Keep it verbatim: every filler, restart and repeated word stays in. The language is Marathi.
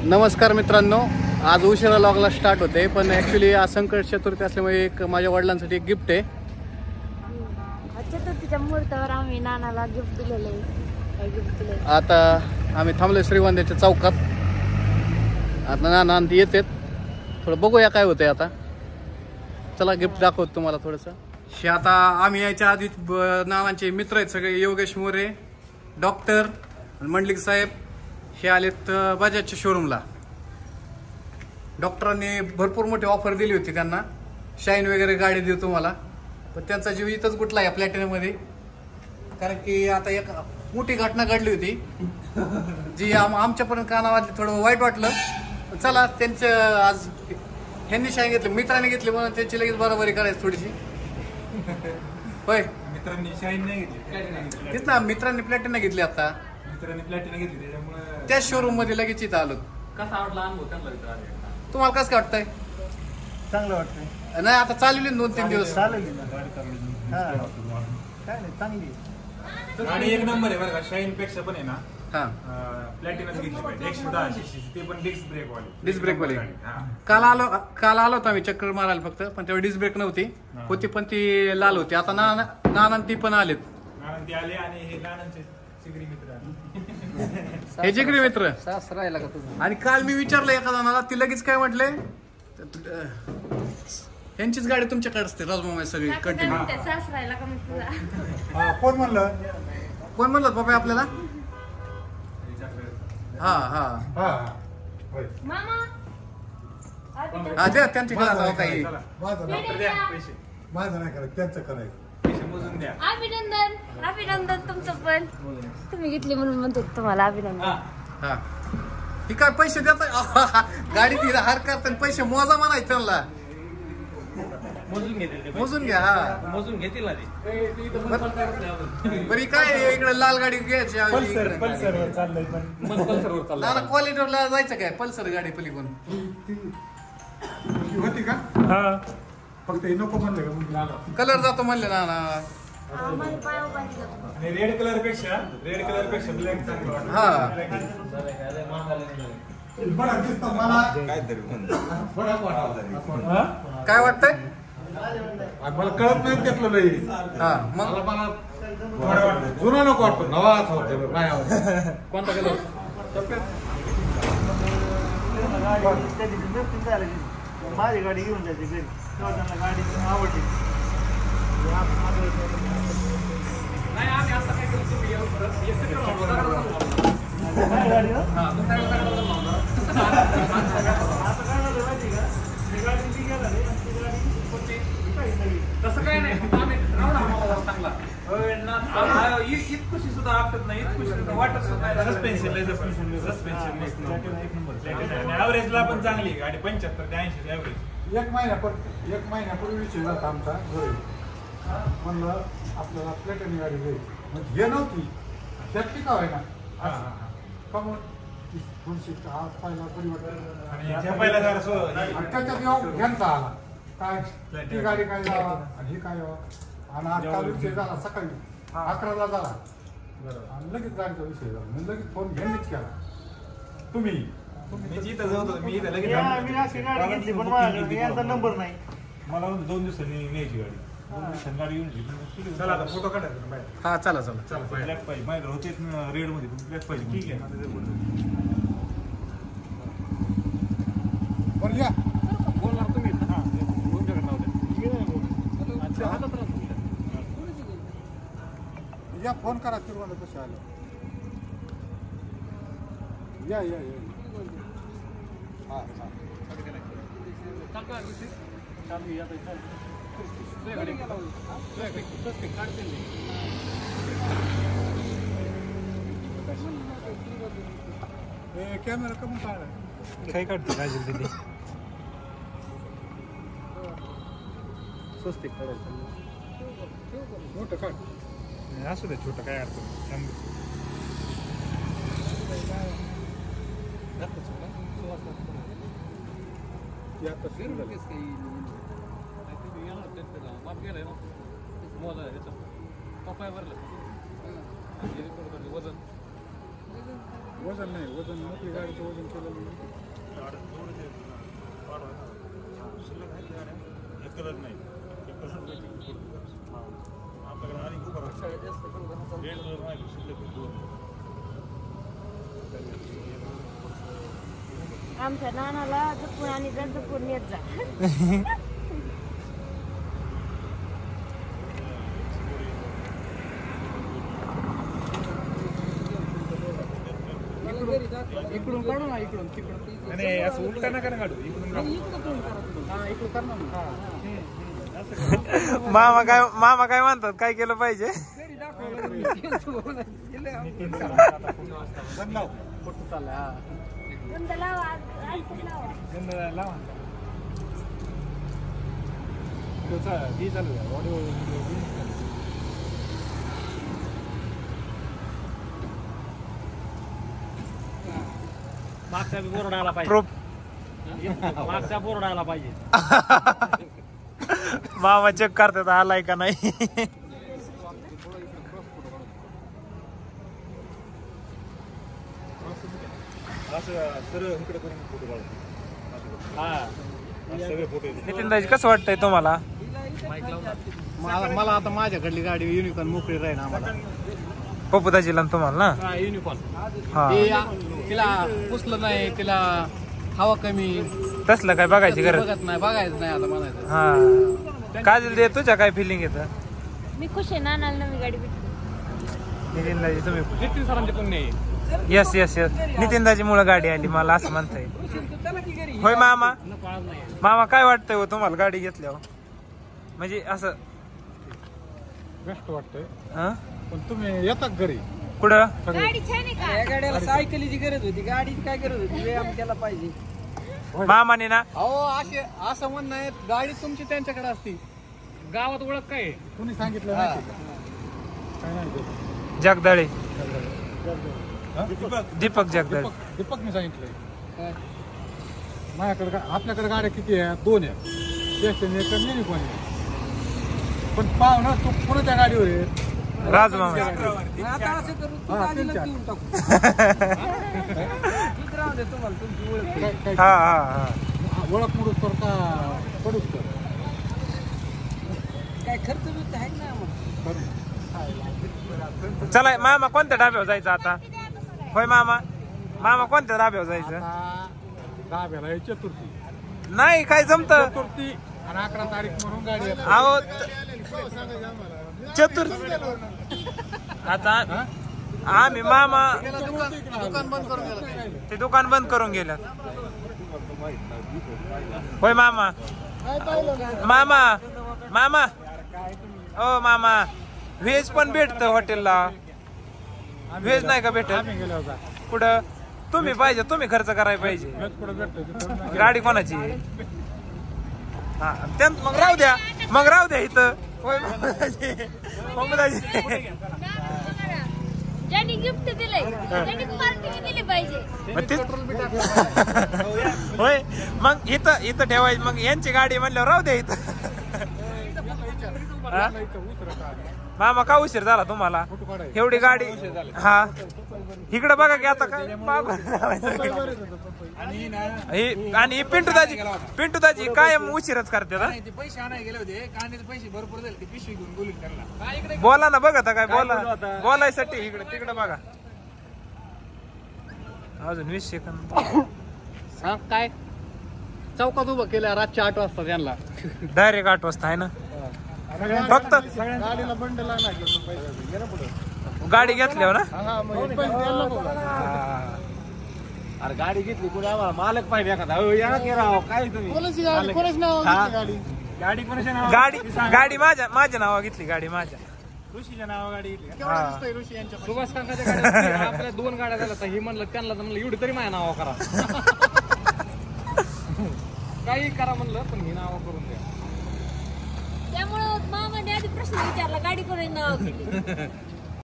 नमस्कार मित्रांनो, आज उशिरा लॉगला स्टार्ट होते पण ॲक्च्युली आज संकट चतुर्थी असल्यामुळे एक माझ्या वडिलांसाठी एक गिफ्ट आहे. चतुर्थीच्या मुहूर्तावर आम्ही नानाला गिफ्ट दिलेले आहे. गिफ्ट दिले. आता आम्ही थांबलोय श्रीगोंद्याच्या चौकात. आता नाना आणि येतात, थोडं बघूया काय होतंय. आता चला गिफ्ट दाखवतो तुम्हाला थोडंसं. हे आता आम्ही यायच्या आधी नानांचे मित्र आहेत सगळे, योगेश मोरे, डॉक्टर आणि मंडलिक साहेब हे आलेत बजाजच्या शोरूमला. डॉक्टरांनी भरपूर मोठी ऑफर दिली होती त्यांना, शाईन वगैरे गाडी देऊ तुम्हाला. पण त्यांचा जीव इथंच गुटला या प्लॅटिनममध्ये, कारण की आता एक मोठी घटना घडली होती जी आम आमच्यापर्यंत कानावाजली. थोडं वाईट वाटलं. चला त्यांचं आज ह्यांनी शाईन घेतली, मित्रांनी घेतली म्हणून त्यांची लगेच बरोबरी करायची थोडीशी. होय, मित्रांनी शाईन नाही घेतली, तेच ना, मित्रांनी प्लॅटिना घेतली. आता मित्रांनी प्लॅटिना घेतली त्याच्यामुळे त्याच शोरूम मध्ये लगेच इथं आलो. कसा आवडला अनुभव त्यांना? तुम्हाला कसं काय वाटतंय? चांगलं वाटतंय. नाही आता चालवली दोन तीन दिवस. चालेल ना काय नाही, चांगली आणि एक नंबर आहे बरं का. शाईन पेक्षा पण आहे ना हा, प्लॅटिनाच घेतली पाहिजे. एकशे दहा सीसी, ते पण डिस्क ब्रेक वाली. डिस्क ब्रेक वाली. हा. काल आलो काल आलो होतो आम्ही चक्कर मारायला फक्त, पण तेव्हा डिस्क ब्रेक नव्हती होती, पण ती लाल होती. आता नाना नाना ती पण आलेत. कारण ते आले आणि हे लहानांचे सिगरी मित्र आले. हे जिगरी मित्र. सासरायला का तुझं? आणि काल मी विचारलं एका जणाला, ती लगेच काय म्हटले, यांचीच गाडी तुमच्याकडे असते राजमामा सगळी कंटिन्यू. सासरायला का मग तुला? हा, कोण म्हणलं? कोण म्हणलं बाबा आपल्याला? हा हा हा होय. मामा हा, द्या त्यांची करा काही. चला. माझं नाही, डॉक्टर द्या पैसे. माझं नाही करत, त्यांचं करायचं. पैसे मोजून द्या. अभिनंदन अभिनंदन तुमचं पण. तुम्ही घेतली म्हणून म्हणतो तुम्हाला अभिनंदन. हा, ही काय पैसे देता गाडी ती हार करताना पैसे मोजा म्हणायचं त्यांना. मोजून घेतील ते मोजून घ्या. हा, पैसे. मोजून घेतील ना ते. बरी काय इकडे लाल गाडी घ्यायची. पल्सर पल्सरवर चाललंय पण मग पल्सरवर चालला. नाना क्वालिटीला जायचं काय, पल्सर गाडी पलीकडून होती का? हा, फक्त हे नको म्हणलं का मग? कलर जातो म्हणले नाना. माझ्या पायावर पाहिजे जातो. आणि रेड कलर पेक्षा रेड कलर पेक्षा ब्लॅक चांगलं वाटतं. हा. बरं दिसतं मला. फरक वाटला. हा? काय वाटतंय? मला कळत नाही त्यातलं नाही. हा, मग मला मला थोडं वाटतं. जुना नको वाटतो, नवा असं वाटतं माझ्यावर. कोणता कलर? माझी गाडी घेऊन जायची घरी, तेव्हा त्यांना गाडी आवडली. नाही आम्ही आता काय करतो, तुम्ही येऊ परत. एकत्र राहू. काय गाडी हो? हा, मग काय करायला लावणार? आता काय झालं माहिती का, ती गाडी मी गेला रे, आणि ती गाडी कोणती काही नाही. तसं काय नाही, फक्त आम्ही राहू ना आम्हाला चांगला. आ- इ- इतकुशी सुद्धा आपटत नाही, इतकुशी सुद्धा वाटत सुद्धा नाही. सस्पेन्शन लय सस्पेन्शन सस्पेन्शन ऍव्हरेजला पण चांगली आहे गाडी. पंच्याहत्तर ते ऐंशी ऍव्हरेज. एक महिन्यापूर्वी एक महिन्यापूर्वी विषय झाला आमचा घरी. म्हणलं आपल्याला प्लेटनी गाडी घ्यायची, म्हणजे हे नव्हती त्यातली का होईना का मग थोडीशी हात पाहिला परिवर्तन आणि झेपायला जरा सो आणि त्याच्यात येऊ घ्यायचा आला काय ती गाडी काय जावा आणि ही काय यावं. आणि आज काल विषय झाला सकाळी अकराला झाला आणि लगेच गाडीचा विषय झाला. मी लगेच फोन घेऊनच केला. तुम्ही मी जिथं जाऊ होतो, मी इथं लगेच नंबर नाही. मला म्हणतो दोन दिवसांनी न्यायची गाडी. दोन दिवसांनी गाडी येऊन गेली. चला आता फोटो काढायचा बाहेर. हा, चला चला. चला ब्लॅक पाहिजे माझ्याकडे होते रेड मध्ये, ब्लॅक पाहिजे. ठीक आहे. बरं या बोलणार तुम्ही. हा, तुमच्याकडे नाव द्या. अच्छा, हातात राहतो. या फोन करा किरवाला कसे आलं. या या या हा हा टाका विषय. चालू आता चालू. तुझ्या गाडी तुझ्या गाडी स्वस्त काढते नाही. हे कॅमेरा कमी काढा. काय काढते काय तिथे स्वस्तिक करायचं. मोठं काढ. असू दे, छोटं काय अडचण. माप गेलाय ना मोजा ह्याचं पप्पाय भरलं वजन वजन नाही वजन मोठी गाडीचं वजन केलं करत नाही आपल्याकडे आणि खूप रेट नाही शिल्लक आमच्या नानाला जपून आणि जपून येत जा. इकडून काढू ना इकडून तिकडून आणि असं उलटा नका ना काढू इकडून हा इकडून कर ना. मामा काय मामा काय म्हणतात काय केलं पाहिजे फोटो चाललाय हा. गंध लावा, आज- आज पण लावा. गंध लावा ती चालू आहे ऑडिओ मागचा बोर्ड आला पाहिजे प्रूफ मागचा बोर्ड आला पाहिजे मामा चेक करतात आलाय का नाही असं सरळ इकडे करून फोटो काढतो हा सगळे फोटो नितीन दाजी कसं वाटतंय तुम्हाला मला मला आता माझ्याकडली गाडी युनिकॉर्न मोकळी राहील आम्हाला. पप्पू दाजीला आणि तुम्हाला ना हा युनिकॉर्न हा ती- तिला पुसलं नाही तिला हवा कमी तसलं काय बघायची गरज बघत नाही बघायचं नाही आता म्हणायचं. हा काजल दे तुझ्या काय फिलिंग येतं मी खुश आहे नानाला नवी गाडी भेटली. नितीन दाजी तुम्ही नितीन सरांचे पुण्य आहे यस यस यस नितीन दाजी मुळे गाडी आली मला असं म्हणता येईल होय मामा मामा काय वाटतंय हो तुम्हाला गाडी घेतल्यावर म्हणजे असं बेस्ट वाटतंय हं? पण तुम्ही येतात घरी कुठं गाडी छान आहे का? या गाड्याला सायकलीची गरज होती गाडीची काय गरज होती व्यायाम केला पाहिजे मामाने ना अहो असे असं म्हणणं आहे गाडी तुमची त्यांच्याकडे असती. गावात ओळख काय आहे? कुणी सांगितलं नाही का? काय नाही ते. जगदाळे हा? दीपक जगदाळे दीपक दीपकने सांगितलंय माझ्याकडे गा- आपल्याकडे गाड्या किती आहेत दोन आहेत स्टेशन एक आणि युनिकॉर्न आहे. पण पाहुणा तू कोणाच्या गाडीवर आहे राजमामा आता असं करू तू हा, गाडीला त्यांच्या. देऊन टाकू ठीक राहू दे तुम्हाला तुमची ओळख काय- काय- हा हा हा ओळख मोडूस तर का पडूस तर काय खर्च बिर्च आहे ना मग बरं. चला मामा कोणत्या डाब्यावर जायचं आता होय मामा मामा कोणत्या डाब्यावर जायचं आता दहाव्याला आहे चतुर्थी नाही काय जमत चतुर्थी आणि अकरा तारीख म्हणून गाडी येते. अहो चतुर्थी आता आम्ही मामा गेला दुकान दुकान बंद करून गेला ते. ते दुकान बंद करून गेल्यात होय मामा मामा मामा ओ मामा व्हेज पण भेटतं हॉटेलला व्हेज नाही का भेटत आम्ही गेलो होता कुठं तुम्ही पाहिजे तुम्ही खर्च करायला पाहिजे वेज कुठं भेटतो तिथं नाही. गाडी कोणाची हा त्यात मग राहू द्या मग राहू द्या इथं होय ममताजी ज्यांनी गिफ्ट दिलंय त्यांनी पार्टी दिली पाहिजे. मग तेच होय मग इथं इथं ठेवायची मग यांची गाडी म्हणल्यावर राहू द्या इथं हा? इथं उतरत आहे. मामा का उशीर झाला तुम्हाला फोटो काढायचे. एवढी गाडी हा इकडे बघा की आता काय मागून आणि ना हे- आणि पिंटू दाजी पिंटू दाजी कायम उशीरच करते ना नाही, ते पैसे आणायला गेले होते कांद्याचे पैसे भरपूर झाले ते पिशवी घेऊन बोलून त्यांना बोला ना बघा आता काय बोला बोलायसाठी इकडे तिकडे बघा अजून वीस सेकंद हा काय चौकात उभं केलं रातच्या आठ वाजता त्यांना. डायरेक्ट आठ वाजता आहे ना सगळ्या- फक्त गाडीला बंडल आणायचं होतं पैसे. गेलं पुढं. गाडी घेतल्यावर ना हा, हा, मग हे पैसे द्यायला नको का? अरे गाडी घेतली कुठे आम्हाला मालक पाहिजे एखादा अहो, या की राव काय तुम्ही कोणाची गाडी कोणाच नाव हा. गाडी गाडी कोणाच्या नाव गाडी गाडी माझ्या माझ्या नावा घेतली गाडी माझ्या ऋषीच्या नावा गाडी घेतली का? केवढं दिसतंय ऋषी यांच्या पाशी? सुभाष काकाच्या गाड्या आपल्या दोन गाड्या झाल्या तर हे म्हणलं त्यांना तर म्हणलं एवढी तरी माझ्या नावा करा काही करा म्हणलं पण ही नावा करून द्या त्यामुळं मामाने आधी प्रश्न विचारला गाडी कोणी नाव केली.